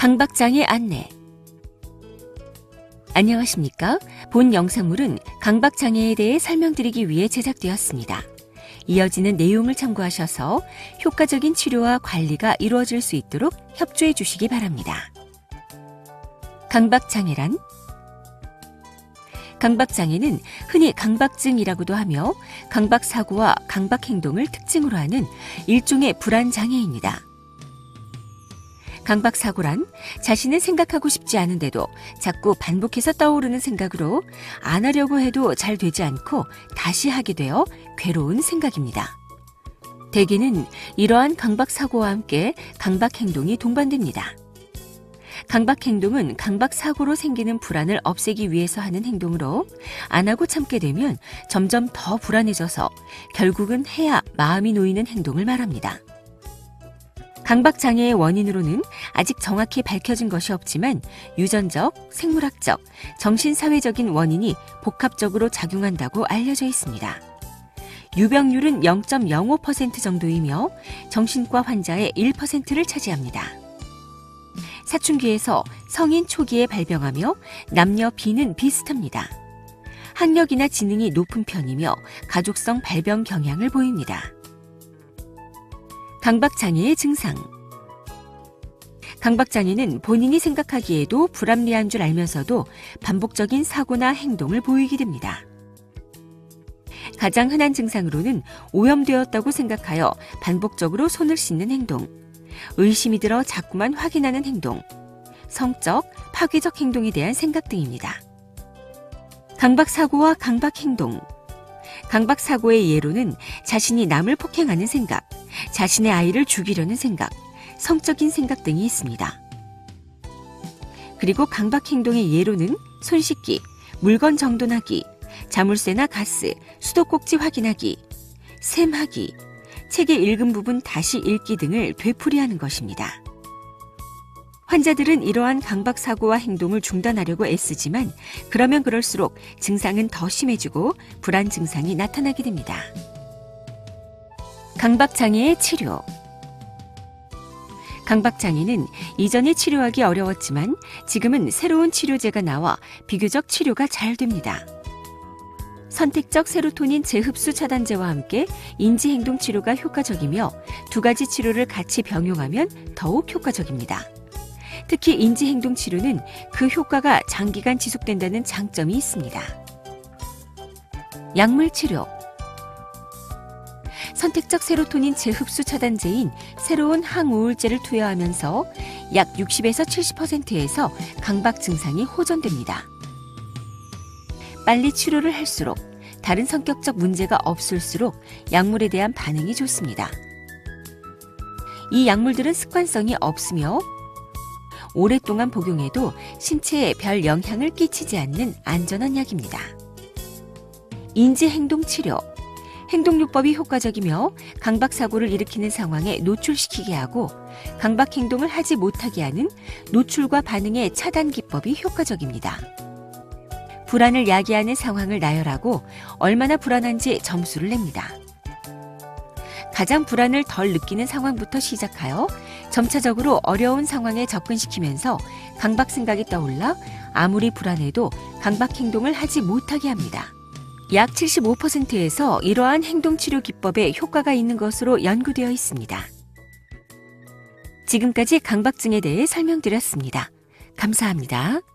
강박장애 안내. 안녕하십니까? 본 영상물은 강박장애에 대해 설명드리기 위해 제작되었습니다. 이어지는 내용을 참고하셔서 효과적인 치료와 관리가 이루어질 수 있도록 협조해 주시기 바랍니다. 강박장애란? 강박장애는 흔히 강박증이라고도 하며 강박사고와 강박행동을 특징으로 하는 일종의 불안장애입니다. 강박사고란 자신은 생각하고 싶지 않은데도 자꾸 반복해서 떠오르는 생각으로 안 하려고 해도 잘 되지 않고 다시 하게 되어 괴로운 생각입니다. 대개는 이러한 강박사고와 함께 강박행동이 동반됩니다. 강박행동은 강박사고로 생기는 불안을 없애기 위해서 하는 행동으로 안 하고 참게 되면 점점 더 불안해져서 결국은 해야 마음이 놓이는 행동을 말합니다. 강박장애의 원인으로는 아직 정확히 밝혀진 것이 없지만 유전적, 생물학적, 정신사회적인 원인이 복합적으로 작용한다고 알려져 있습니다. 유병률은 0.05% 정도이며 정신과 환자의 1%를 차지합니다. 사춘기에서 성인 초기에 발병하며 남녀 비는 비슷합니다. 학력이나 지능이 높은 편이며 가족성 발병 경향을 보입니다. 강박장애의 증상. 강박장애는 본인이 생각하기에도 불합리한 줄 알면서도 반복적인 사고나 행동을 보이게 됩니다. 가장 흔한 증상으로는 오염되었다고 생각하여 반복적으로 손을 씻는 행동, 의심이 들어 자꾸만 확인하는 행동, 성적, 파괴적 행동에 대한 생각 등입니다. 강박사고와 강박행동. 강박사고의 예로는 자신이 남을 폭행하는 생각, 자신의 아이를 죽이려는 생각, 성적인 생각 등이 있습니다. 그리고 강박행동의 예로는 손 씻기, 물건 정돈하기, 자물쇠나 가스, 수도꼭지 확인하기, 셈하기, 책의 읽은 부분 다시 읽기 등을 되풀이하는 것입니다. 환자들은 이러한 강박사고와 행동을 중단하려고 애쓰지만 그러면 그럴수록 증상은 더 심해지고 불안 증상이 나타나게 됩니다. 강박장애의 치료. 강박장애는 이전에 치료하기 어려웠지만 지금은 새로운 치료제가 나와 비교적 치료가 잘 됩니다. 선택적 세로토닌 재흡수 차단제와 함께 인지행동 치료가 효과적이며 두 가지 치료를 같이 병용하면 더욱 효과적입니다. 특히 인지행동 치료는 그 효과가 장기간 지속된다는 장점이 있습니다. 약물 치료. 선택적 세로토닌 재흡수 차단제인 새로운 항우울제를 투여하면서 약 60에서 70%에서 강박 증상이 호전됩니다. 빨리 치료를 할수록 다른 성격적 문제가 없을수록 약물에 대한 반응이 좋습니다. 이 약물들은 습관성이 없으며 오랫동안 복용해도 신체에 별 영향을 끼치지 않는 안전한 약입니다. 인지행동치료. 행동요법이 효과적이며 강박사고를 일으키는 상황에 노출시키게 하고 강박행동을 하지 못하게 하는 노출과 반응의 차단 기법이 효과적입니다. 불안을 야기하는 상황을 나열하고 얼마나 불안한지 점수를 냅니다. 가장 불안을 덜 느끼는 상황부터 시작하여 점차적으로 어려운 상황에 접근시키면서 강박 생각이 떠올라 아무리 불안해도 강박 행동을 하지 못하게 합니다. 약 75%에서 이러한 행동치료 기법에 효과가 있는 것으로 연구되어 있습니다. 지금까지 강박증에 대해 설명드렸습니다. 감사합니다.